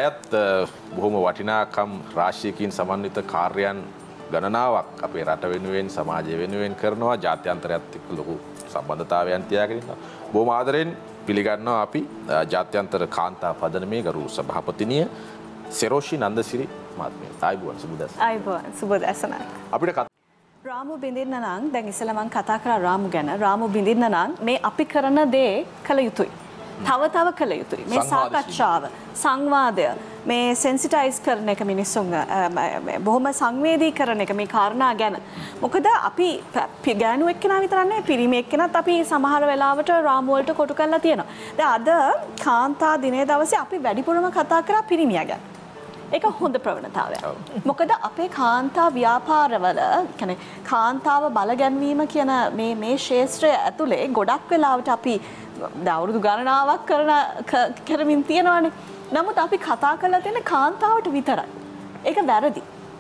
අයත් බොහොම වටිනාකම් රාශියකින් සමන්විත කාර්යයන් ගණනාවක් අපේ රට වෙනුවෙන් සමාජය වෙනුවෙන් කරනවා ජාත්‍යන්තරයත් එක්ක ලොකු සම්බන්ධතාවයන් තියාගෙන ඉන්නවා. බොහොම ආදරෙන් පිළිගන්නවා අපි ජාත්‍යන්තර කාන්තා පදනමේ ගරු සභාපතිනිය සෙරෝෂි නන්දසිරි මහත්මිය. ආයුබෝවන් සුබදැස. ආයුබෝවන් සුබදැසන. අපිට රාමු බින්දින්න නම් දැන් ඉස්සෙල්ලා මම කතා කරා රාමු ගැන. රාමු බින්දින්න නම් මේ අපි කරන දේ කළ යුතුයි. තව කළ යුතුයි. මේ සාකච්ඡාව, සංවාදය, මේ සෙන්සිටයිස් කරන එක මිනිස්සුන් බොහොම සංවේදී කරන එක මේ කාරණා ගැන. මොකද අපි ගෑනු එක්කෙනා විතරක් නෙවෙයි පිරිමි එක්කෙනත් අපි සමහර වෙලාවට රාමු වලට කොටු කරලා තියෙනවා. දැන් අද කාන්තා දිනේ දවසේ අපි වැඩිපුරම කතා කරා පිරිමියා ගැන. ඒක හොඳ ප්‍රවණතාවයක්. මොකද අපේ කාන්තා ව්‍යාපාරවල කියන්නේ කාන්තාව බලගැන්වීම කියන මේ ශාස්ත්‍රය ඇතුලේ ගොඩක් වෙලාවට අපි අවුරුදු ගණනාවක් කරමින් තියෙනවානේ. නමුත් අපි කතා කරලා තියෙන කාන්තාවට විතරයි. ඒක වැරදි.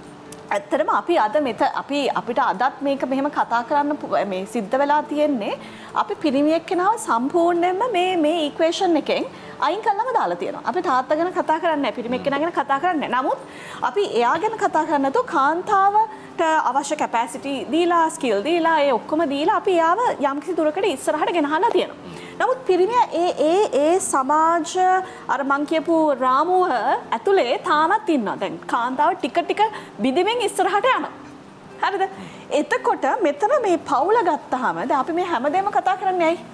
ඇත්තටම අපි අද අපිට අදත් මේක මෙහෙම කතා කරන්න මේ සිද්ධ වෙලා තියෙන්නේ අපි පිරිමි එක්කෙනාව සම්පූර්ණයෙන්ම මේ ඉක්වේෂන් එකෙන් අයින් කළාම දාලා තියෙනවා. අපි තාත්තා ගැන කතා කරන්නේ නැහැ, පිරිමි එක්කෙනා ගැන කතා කරන්නේ නැහැ. නමුත් අපි එයා ගැන කතා කරන්නේ නැතුව කාන්තාවට අවශ්‍ය කැපැසිටි දීලා, ස්කිල් දීලා, ඒ ඔක්කොම දීලා අපි එයාව යම්කිසි දුරකට ඉස්සරහට ගෙනහලා තියෙනවා. නමුත් පිරිමියා ඒ සමාජ අර මං කියපු රාමුව ඇතුලේ තාමත් ඉන්නවා. දැන් කාන්තාව ටික බිඳෙමින් ඉස්සරහට යනවා. හරිද? එතකොට මෙතන මේ පවුල ගත්තාම දැන් අපි මේ හැමදේම කතා කරන්නේ ඇයි?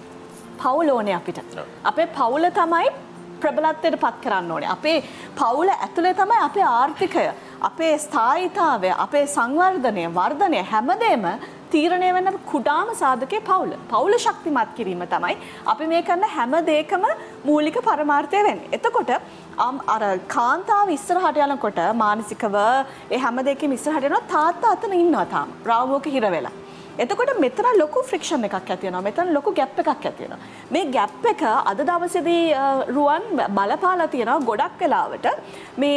පවුල ඕනේ අපිට. අපේ පවුල තමයි ප්‍රබලත්වයට පත් කරන්න ඕනේ. අපේ පවුල ඇතුලේ තමයි අපේ ආර්ථිකය, අපේ ස්ථායීතාවය, අපේ සංවර්ධනය, වර්ධනය හැමදේම තීරණය වෙන කුඩාම සාධකයේ පවුල. පවුල ශක්තිමත් කිරීම තමයි අපි මේ කරන හැම දෙයකම මූලික පරමාර්ථය වෙන්නේ. එතකොට අර කාන්තාව ඉස්සරහට යනකොට මානසිකව ඒ හැම දෙයකම ඉස්සරහට යනවා තාත්තා අතන ඉන්නවා තාම. රාමුවක හිර වෙලා. එතකොට මෙතන ලොකු ෆ්‍රික්ෂන් එකක් ඇති වෙනවා. මෙතන ලොකු ගැප් එකක් ඇති වෙනවා. මේ ගැප් එක අද දවසේදී රුවන් බලපාලා තියෙනවා ගොඩක් වෙලාවට මේ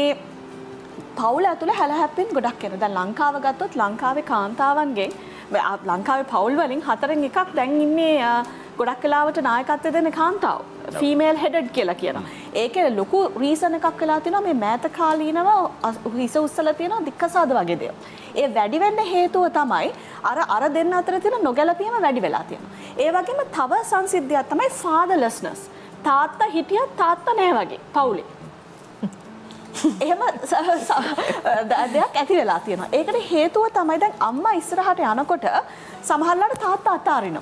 පවුල ඇතුලේ හැලහැප්පෙන් ගොඩක් වෙනවා. දැන් ලංකාව ගත්තොත් ලංකාවේ කාන්තාවන්ගෙන් ලංකාවේ පවුල් වලින් 4න් එකක් දැන් ඉන්නේ ගොඩක් වෙලාවට නායකත්වය දෙන කාන්තාව. ෆීමේල් හෙඩඩ් කියලා කියනවා. ඒකේ ලොකු රීසන් එකක් වෙලා තියෙනවා මේ මෑත කාලීනව හිස උස්සලා තියෙනවා දික්කසාද වගේ දේවල්. ඒ වැඩි වෙන්න හේතුව තමයි අර දෙන්න අතර තියෙන නොගැලපීම වැඩි වෙලා තියෙනවා. ඒ වගේම තව සංසිද්ධියක් තමයි fatherlessness. තාත්තා හිටියත් තාත්තා නැහැ වගේ පවුලේ. එහෙම දෙයක් ඇති වෙලා තියෙනවා. ඒකට හේතුව තමයි දැන් අම්මා ඉස්සරහට යනකොට සමහරවිට තාත්තා අතාරිනවා.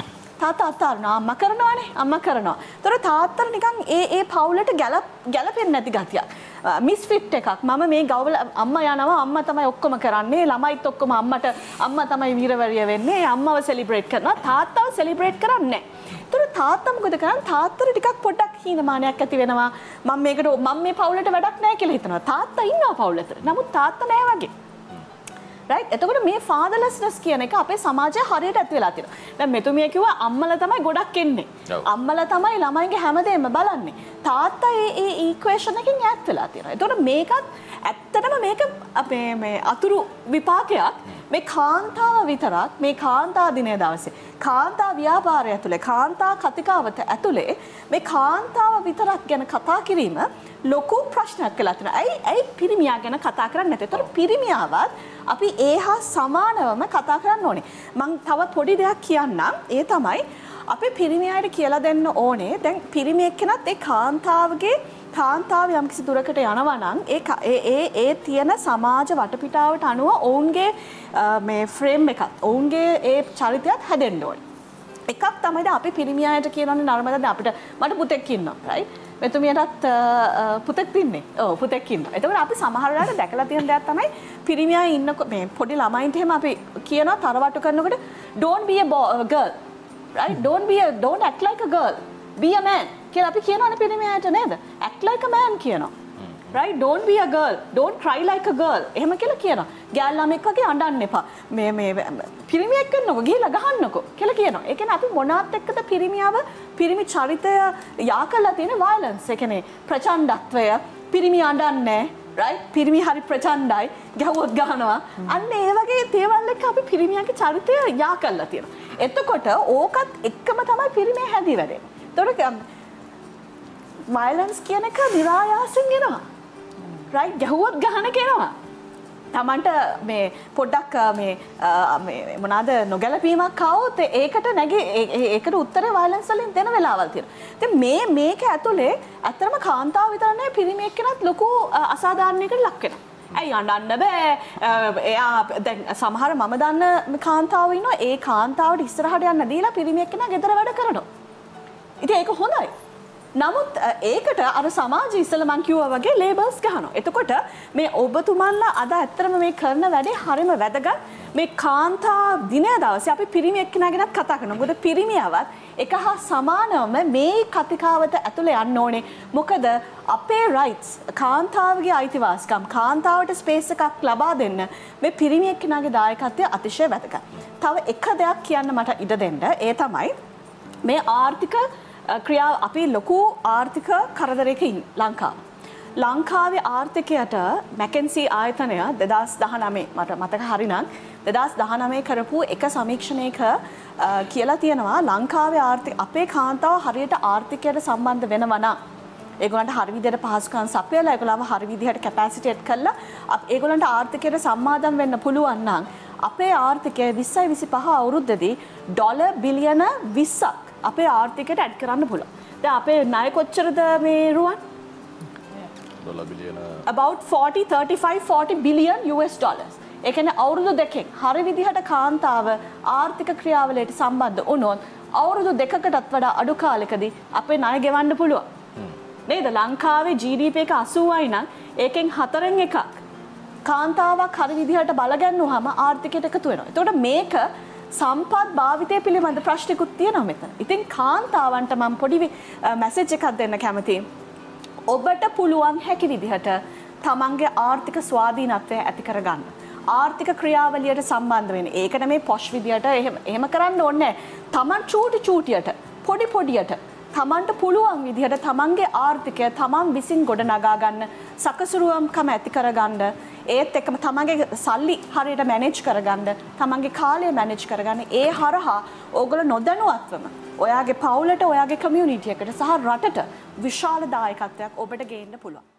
අම්මා කරනවානේ. අම්මා කරනවා. ඒතර තාත්තට නිකන් ඒ පවුලට ගැලපෙන්නේ නැති ගතියක්. මිස්ෆිට් එකක්. මම මේ ගවවල අම්මා යනවා අම්මා තමයි ඔක්කොම කරන්නේ. ළමයිත් ඔක්කොම අම්මා තමයි වීරවරිය වෙන්නේ. අම්මව සෙලිබ්‍රේට් කරනවා. තාත්තව සෙලිබ්‍රේට් කරන්නේ නැහැ. ඒතර තාත්තා මොකද කරන්නේ? තාත්තට ටිකක් පොඩ්ඩක් හීනමානයක් ඇති වෙනවා. මම මේ පවුලට වැඩක් නැහැ කියලා හිතනවා. තාත්තා ඉන්නවා පවුලට. නමුත් තාත්තා නැහැ වගේ. right? එතකොට මේ fatherlessness කියන එක අපේ සමාජයේ හරියට ඇති වෙලා තියෙනවා. දැන් මෙතුමිය කිව්වා අම්මලා තමයි ගොඩක් එන්නේ. අම්මලා තමයි ළමයින්ගේ හැමදේම බලන්නේ. තාත්තා ඒ ඉක්වේෂන් එකෙන් ඈත් වෙලා තියෙනවා. එතකොට මේකත් ඇත්තටම මේක අපේ මේ අතුරු විපාකයක්. මේ කාන්තාව විතරක් මේ කාන්තා දිනේ දවසේ කාන්තා ව්‍යාපාරය ඇතුලේ කාන්තා කතිකාවත ඇතුලේ මේ කාන්තාව විතරක් ගැන කතා කිරීම ලොකු ප්‍රශ්නයක් වෙලා තියෙනවා. ඇයි පිරිමියා ගැන කතා කරන්නේ නැත්තේ? ඒතර පිරිමියාවත් අපි ඒහා සමානවම කතා කරන්න ඕනේ. මම තව පොඩි දෙයක් කියන්නම්. ඒ තමයි අපි පිරිමියාට කියලා දෙන්න ඕනේ. දැන් පිරිමි එක්කෙනත් ඒ කාන්තාව යම්කිසි දුරකට යනවා නම් ඒ තියෙන සමාජ වටපිටාවට අනුව ඔවුන්ගේ මේ ෆ්‍රේම් එකත් ඔවුන්ගේ ඒ චරිතයත් හැදෙන්න ඕනේ. එකක් තමයි අපි පිරිමියාට කියනවානේ නර්මදා අපිට මට පුතෙක් ඉන්නවා right මෙතුමියටත් පුතෙක් ඉන්නේ. ඔව් පුතෙක් ඉන්නවා. එතකොට අපි සමහර වෙලාවට දැකලා තියෙන දෙයක් තමයි පිරිමියා ඉන්නකොට මේ පොඩි ළමයින්ට එහෙම අපි කියනවා තරවට්ටු කරනකොට don't be a girl right don't act like a girl be a man කියලා අපි කියනවානේ පිරිමියාට නේද? act like a man කියනවා. right don't be a girl don't cry like a girl එහෙම කියලා කියනවා. ගෑල් ළමෙක් වගේ අඬන්න එපා. මේ පිරිමියෙක් කරනකො ගිහිල්ලා ගහන්නකො කියලා කියනවා. ඒ කියන්නේ අපි මොනවත් එක්කද පිරිමි චරිතය යා කරලා තියෙන violence. ඒ කියන්නේ ප්‍රචණ්ඩත්වය පිරිමි අඬන්නේ right පිරිමි හරි ප්‍රචණ්ඩයි ගැහුවොත් ගහනවා. අන්න ඒ වගේ දේවල් එක්ක අපි පිරිමියාගේ චරිතය යා කරලා තියෙනවා. එතකොට ඕකත් එක්කම තමයි පිරිමිය හැදී වැඩෙන්නේ. ඒතකොට වයලන්ස් කියන එක නිරායාසෙන් එනවා. රයිට් ගැහුවොත් ගහන කෙනවා. තමන්ට මේ පොඩ්ඩක් මේ මොනවාද නොගැලපීමක් ආවොත් ඒකට ඒකට උත්තරේ වයලන්ස් වලින් දෙන වෙලාවල් තියෙනවා. ඉතින් මේක ඇතුලේ ඇත්තටම කාන්තාව විතර නෙවෙයි පිරිමි එක්කෙනත් ලොකු අසාධාරණයකට ලක් වෙනවා. ඇයි අඬන්න බෑ. එයා දැන් සමහර මම දන්න කාන්තාවෝ ඉන්නවා ඒ කාන්තාවට ඉස්සරහට යන්න දීලා පිරිමි එක්කෙනා ගෙදර වැඩ කරනවා. ඉතින් ඒක හොඳයි. නමුත් ඒකට අර සමාජය ඉස්සෙල්ලා මං කිව්වා වගේ ලේබල්ස් ගහනවා. එතකොට මේ ඔබතුමන්ලා අද ඇත්තටම මේ කරන වැඩේ හරිම වැදගත්. මේ කාන්තා දිනය දවසේ අපි පිරිමි එක්කෙනාගෙනත් කතා කරනවා. මොකද පිරිමියවත් එක හා සමානවම මේ කතිකාවත ඇතුළේ යන්න ඕනේ. මොකද අපේ රයිට්ස් කාන්තාවගේ අයිතිවාසිකම් කාන්තාවට ස්පේස් එකක් ලබා දෙන්න මේ පිරිමි එක්කෙනාගේ දායකත්වය අතිශය වැදගත්. තව එක දෙයක් කියන්න මට ඉඩ දෙන්න. ඒ තමයි මේ ආර්ථික ක්‍රියාව අපි ලොකු ආර්ථික කරදරයක ලංකාව. ලංකාවේ ආර්ථිකයට මැකන්සි ආයතනය 2019 මට මතක හරිනම් 2019 කරපු එක සමීක්ෂණයක කියලා තියෙනවා ලංකාවේ අපේ කාන්තාව හරියට ආර්ථිකයට සම්බන්ධ වෙනවා නම් ඒගොල්ලන්ට හරි විදිහට පහසුකම් සපයලා ඒගොල්ලන්ව හරි විදිහට කැපැසිටේට් කරලා ඒගොල්ලන්ට ආර්ථිකයට සම්මාදම් වෙන්න පුළුවන් නම් අපේ ආර්ථිකය 2025 අවුරුද්දේදී ඩොලර් බිලියන 20ක් අපේ ආර්ථිකයට ඇඩ් කරන්න පුළුවන්. දැන් අපේ ණය කොච්චරද මේ රුවන්? ඩොලර් බිලියන about 40 billion US dollars. ඒ කියන්නේ අවුරුදු දෙකෙන් හරි විදිහට කාන්තාව ආර්ථික ක්‍රියාවලියට සම්බන්ධ වුණොත් අවුරුදු දෙකකටත් වඩා අඩු කාලයකදී අපේ ණය ගෙවන්න පුළුවන්. නේද? ලංකාවේ GDP එක 80යි නම් ඒකෙන් 4න් එකක් කාන්තාවක් හරි විදිහට බලගන්නුවාම ආර්ථිකයට එකතු වෙනවා. එතකොට මේක සම්පත් භාවිතය පිළිබඳ ප්‍රශ්නිකුත් තියෙනවා මෙතන. ඉතින් කාන්තාවන්ට මම පොඩි මැසේජ් එකක් දෙන්න කැමතියි. ඔබට පුළුවන් හැකි විදිහට තමන්ගේ ආර්ථික ස්වාධීනත්වය ඇති කරගන්න. ආර්ථික ක්‍රියාවලියට සම්බන්ධ වෙන්න. ඒකට මේ පොෂ් විදිහට එහෙම කරන්න ඕනේ නැහැ. තමන් චූටියට පොඩියට තමන්ට පුළුවන් විදිහට තමන්ගේ ආර්ථිකය තමන් විසින් ගොඩනගා ගන්න සකසුරුවම්කම ඇති කරගන්න ඒත් එක්කම තමන්ගේ සල්ලි හරියට මැනේජ් කරගන්න තමන්ගේ කාලය මැනේජ් කරගන්න ඒ හරහා ඕගොල්ලෝ නොදැනුවත්වම ඔයාගේ පවුලට ඔයාගේ කමියුනිටි එකට සහ රටට විශාල දායකත්වයක් ඔබට ගේන්න පුළුවන්.